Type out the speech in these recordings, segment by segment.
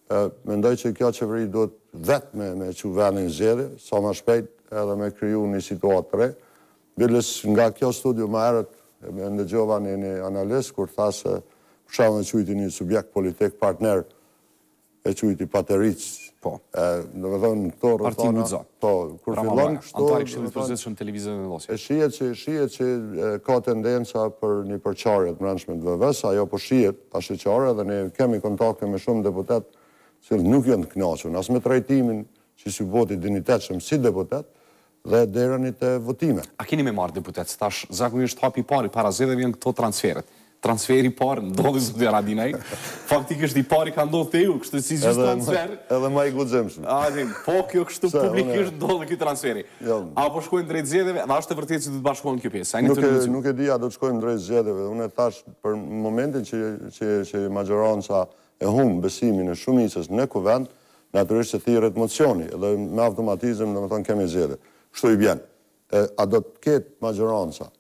Mendoj që kjo qeveri duhet vetë me që vendin zgjedhje, sa më shpejt edhe me kriju një situatë të re. Billës nga kjo studio më herët, me ndëgjova një analist, kur tha se për shembull e quajti një subjekt politik partner, e quajti Pateric. Po. Domethënë këto rrethana. Parti Guxo. Po, kur fillon kështu, antari i Këshillit të Përgjithshëm televizionit në Vendosje. Shihet që ka tendenca për një përçarje të brendshme të VV-s, ajo po shihet pa shqetësore dhe ne kemi kontakte me shumë deputet që nuk janë të kënaqur as me trajtimin që si voti dinjitetshëm si deputet dhe deri te votime. A keni me marrë deputet? Tash zakonisht hapi i pari para zgjedhjeve vjen këto transferet. Transferi i parë ndodhi zoti Haradinaj. Faktikisht i pari ka ndodhur te ju, kështu si gjithë transfer. Edhe më i guximshëm. Po kjo kështu publikisht ndodhi ky transferi. Apo shkojnë drejt zgjedhjeve, dhe është e vërtetë që do të bashkohen kjo pjesë. Nuk e di a do të shkojmë drejt zgjedhjeve. Unë thash për momentin që majoranca e humb besimin e shumicës në kuvend, natyrisht se thirret mocioni dhe me automatizëm domethënë kemi zgjedhje. Kështu i bjen. A do të ketë majoranca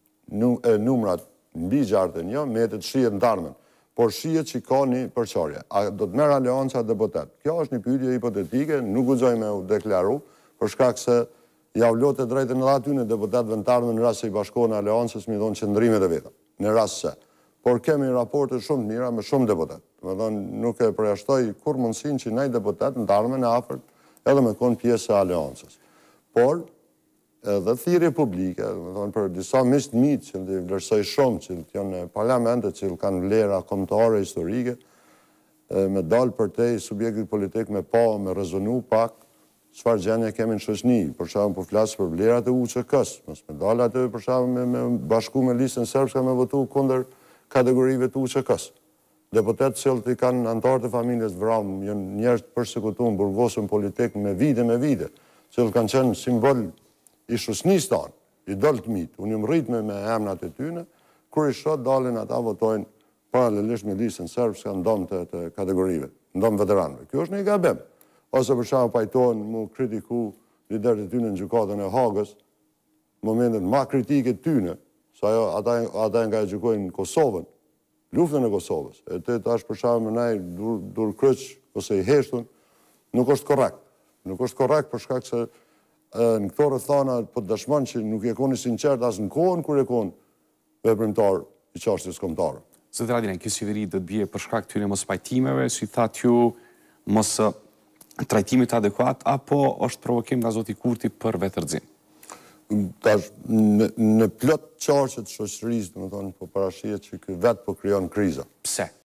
numrat mbi 61, metet shihet ndarmen, por shihet që ka një përçarje. A do të merr aleanca deputet? Kjo është një pyetje hipotetike, nuk guxoj me u deklaru, për shkak se ja u lotë drejtën edhe aty në deputetëve të ardhmen në rast se i bashkohen aleancës me dhon qendrimet e veta. Në rast se. Por kemi raporte shumë të mira me shumë deputet. Domethënë nuk e përjashtoj kur mundësinë që ndaj deputet të ardhmen e afërt edhe me kon pjesë e aleancës. Por edhe thirrje publike, domethënë për disa miq të mi që i vlerësoj shumë, që janë në parlamente, që kanë vlera kombëtare historike, me dalë për te subjektit politik me me rezonu pak çfarë gjendje kemi në shoqëni. Për shembull po flas për vlerat e UÇK-s, mos me dalë aty për shembull me bashku me listën serbske me votu kundër kategorive të UÇK-s. Deputetë që i kanë anëtarët e familjes Vram, janë njerëz të përsekutuar, burgosur politik me vite, që kanë qenë simbol i shoqënisë tonë, i dëlltëmit, unë jam rrit me emrat e tyre, kur i shoh dalin ata votojnë paralelisht me listën serbske ndom të kategorive, ndom veteranëve. Kjo është një gabim. Ose për shembull pajtohen mu kritiku liderët e tyre në gjykatën e Hagës, momentet më kritike të tyre, sa ata nga e gjykojnë Kosovën, luftën e Kosovës. E të tash për shembull ndaj dur kryq ose i heshtun, nuk është korrekt. Nuk është korrekt për shkak se në këto rrethana po dëshmon që nuk e koni sinqert as në kohën kur e kon veprimtar i çështjes kombëtare. Zoti Haradinaj, kjo qeveri do të bie për shkak të këtyre mospajtimeve, si thatë ju, mos trajtimit adekuat, apo është provokim nga zoti Kurti për vetërdhëzim? Tash në plot çarqe të shoqërisë, domethënë po parashihet që ky vetë po krijon kriza. Pse?